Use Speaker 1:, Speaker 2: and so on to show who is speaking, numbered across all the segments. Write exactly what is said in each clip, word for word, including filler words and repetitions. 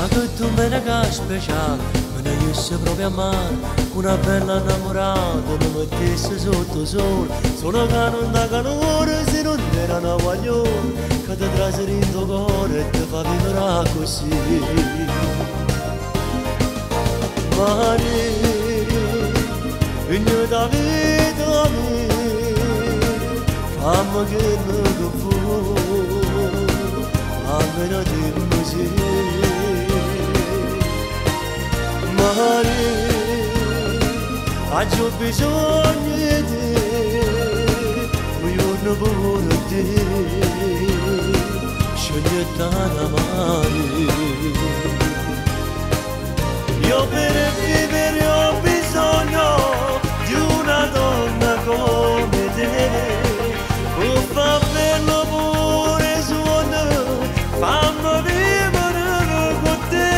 Speaker 1: Ma che tu me ne che speciale, me ne riesci proprio a mare, una bella innamorata, non mettesse sotto sole, solo che non da calore, se non era una guaglione, che ti traseri in tuo cuore e ti fa vivere così. Mare, figlio da vita mia, fammi che non fu, fammi da te così. Mare, oggi ho bisogno di te, un giorno pure te, scegliete la mare. Io per vivere ho bisogno di una donna come te, che fa bello pure suono, fammi vivere con te.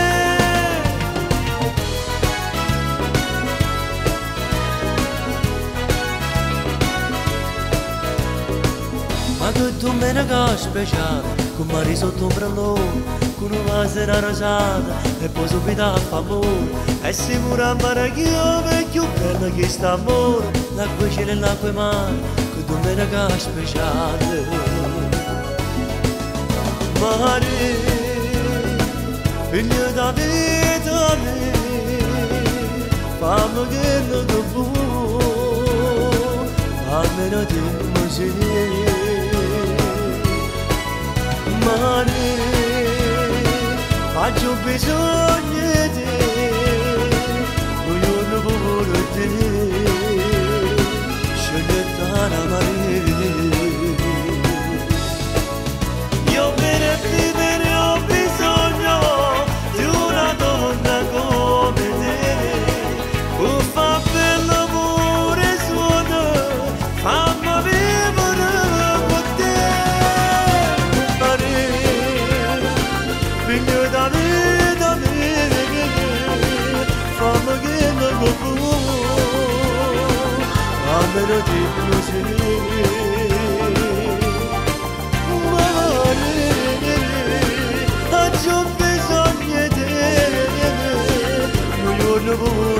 Speaker 1: Ma che tu me ne che speciale, con mari sotto un brellone, con una sera rosata e poi subito a favore, e sicuro a mare che io vecchio bello che sta amore, l'acqua cielo e l'acqua mare, che tu me ne che speciale. Mare, figlio da vita mia, fammi che non ti vuoi, fammi da te così. Mare, oggi ho bisogno di te, un giorno pure te, scegliete la mare. Io per vivere ho bisogno di una donna come te, che fa bello pure suono, fammi vivere con te. Mare, figlio da vita mia, fammi che non lo può, fammi da te così. Mare, oggi ho bisogno di te, un giorno pure